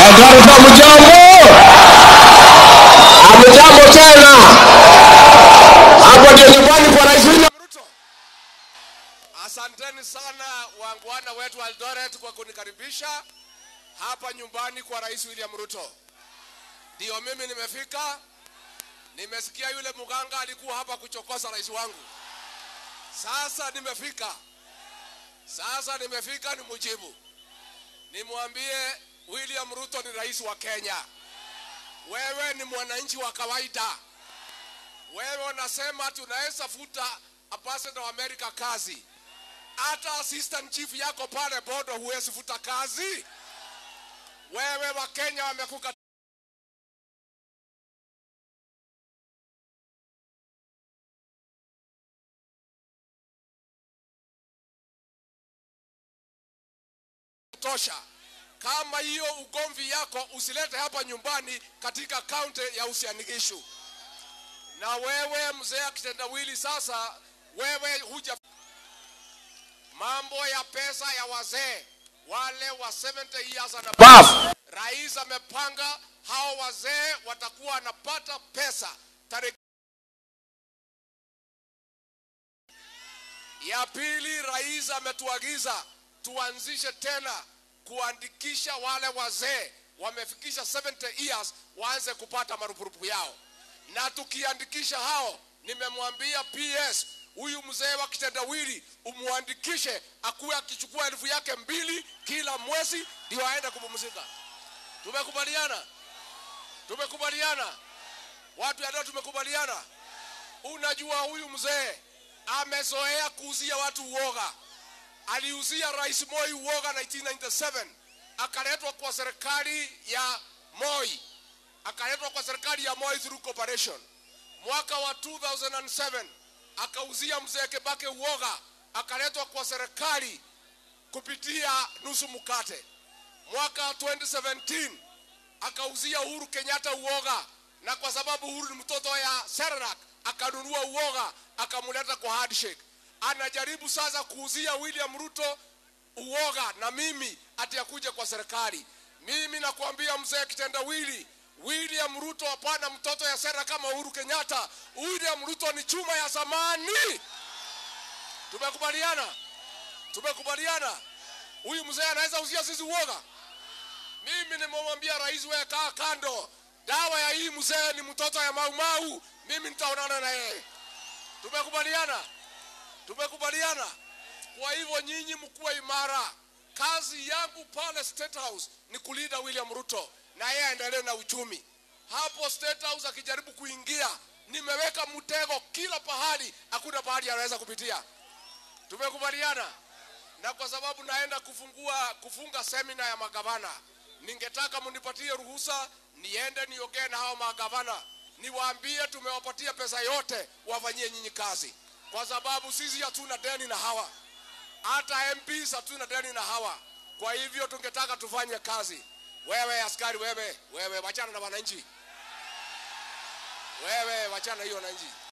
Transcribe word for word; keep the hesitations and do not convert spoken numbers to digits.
Eldoret hamjambo? Hamjambo tena? Hapo ndio nyumbani kwa Rais William Ruto. Asanteni sana wangwana wetu wa Eldoret kwa kunikaribisha hapa nyumbani kwa Rais William Ruto. Ndio mimi nimefika. Nimesikia yule muganga alikuwa hapa kuchokoza rais wangu. Sasa nimefika. Sasa nimefika ni mujibu. Nimwambie William Ruto ni rais wa Kenya. Wewe ni mwananchi wa kawaida. Wewe unasema tunaweza futa ambassador wa Amerika kazi. Hata assistant chief yako pale bodo huwezi futa kazi. Wewe wa Kenya wamekuka tosha. Kama hiyo ugomvi yako usilete hapa nyumbani katika kaunti ya Uasin Gishu. Na wewe mzee kitendawili, sasa wewe huja mambo ya pesa ya wazee wale wa seventy years and above. Rais amepanga hao wazee watakuwa wanapata pesa tarehe. Ya pili, rais ametuagiza tuanzishe tena kuandikisha wale wazee wamefikisha seventy years waanze kupata marupurupu yao. Na tukiandikisha hao, nimemwambia P S huyu mzee wa kitendawili umuandikishe akuwe akichukua elfu yake mbili kila mwezi ndio aende kupumzika. Tumekubaliana? Tumekubaliana? Watu ya leo tumekubaliana? Unajua huyu mzee amezoea kuuzia watu uoga. Aliuzia Rais Moi uoga nineteen ninety-seven. Akaletwa kwa serikali ya Moi. Akaletwa kwa serikali ya Moi through cooperation. Mwaka wa two thousand seven akauzia mzee Kibaki uoga. Akaletwa kwa serikali kupitia nusu mkate. Mwaka wa twenty seventeen akauzia Uhuru Kenyatta uoga, na kwa sababu Uhuru ni mtoto ya Sernak akanunua uoga akamuleta kwa handshake. Anajaribu sasa kuuzia William Ruto uoga na mimi ati akuje kwa serikali. Mimi nakwambia mzee kitendawili, William Ruto hapana mtoto ya sera kama Uhuru Kenyatta. William Ruto ni chuma ya zamani. Tumekubaliana? Tumekubaliana? Huyu mzee anaweza uzia sisi uoga? Mimi nimemwambia rais, wewe kaa kando. Dawa ya hii mzee ni mtoto ya Mau Mau. Mimi nitaonana na yeye. Tumekubaliana? Tumekubaliana? Kwa hivyo nyinyi mkuwe imara. Kazi yangu pale State House ni kulinda William Ruto na yeye aendelee na uchumi. Hapo State House akijaribu kuingia, nimeweka mtego kila pahali, hakuna pahali anaweza kupitia. Tumekubaliana? Na kwa sababu naenda kufungua kufunga semina ya magavana, ningetaka munipatie ruhusa niende niongee na hao magavana. Niwaambie tumewapatia pesa yote wafanyie nyinyi kazi. Kwa sababu sisi hatuna deni na hawa. Hata M Ps hatuna deni na hawa. Kwa hivyo tungetaka tufanye kazi. Wewe askari wewe, wewe wachana na wananchi. Wewe wachana hiyo wananchi.